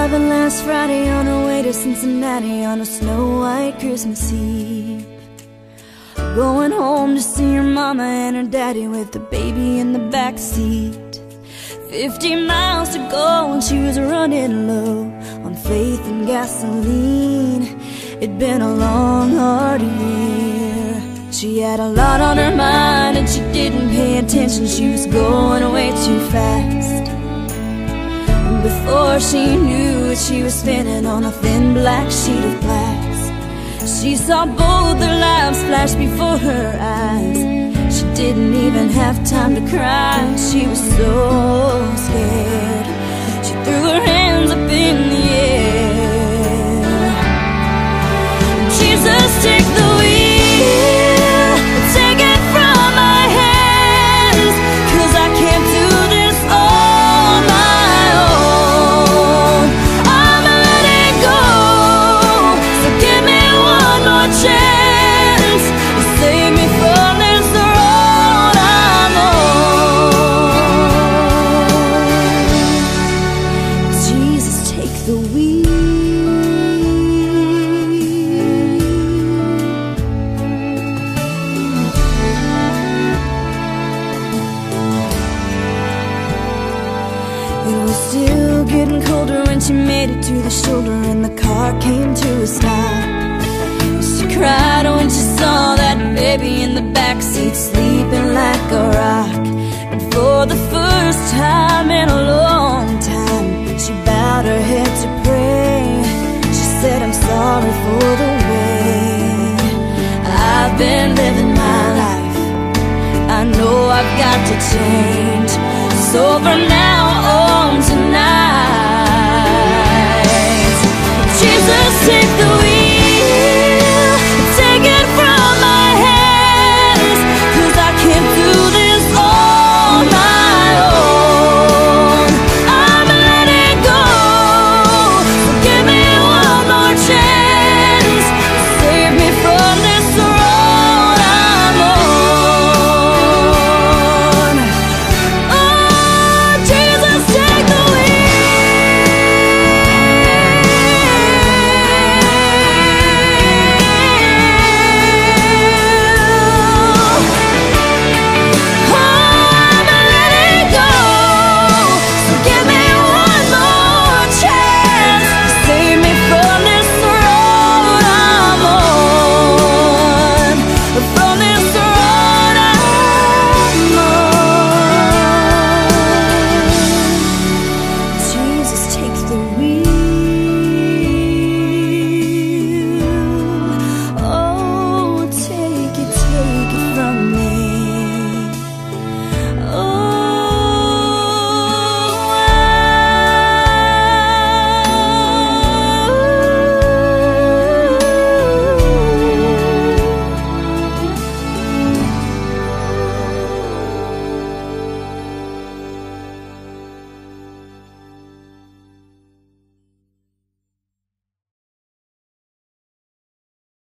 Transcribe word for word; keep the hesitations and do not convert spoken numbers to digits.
driving last Friday on her way to Cincinnati on a snow-white Christmas Eve. Going home to see her mama and her daddy with the baby in the back seat. Fifty miles to go and she was running low on faith and gasoline. It'd been a long, hard year. She had a lot on her mind and she didn't pay attention. She was going way too fast. And before she knew it, she was spinning on a thin black sheet of glass. She saw both their lives flash before her eyes. She didn't even have time to cry. She was so scared. She threw her hands up in the air. Jesus, take the wheel, take it from my hands, 'cause I can't do this on my own. I'm letting go, so give me one more chance to save me from this road I'm on. Jesus, take the wheel. It was still getting colder when she made it to the shoulder and the car came to a stop. She cried when she saw that baby in the backseat sleeping like a rock. And for the first time in a long time, she bowed her head to pray. She said, I'm sorry for the way I've been living my life. I know I've got to change. So from now on tonight, Jesus, take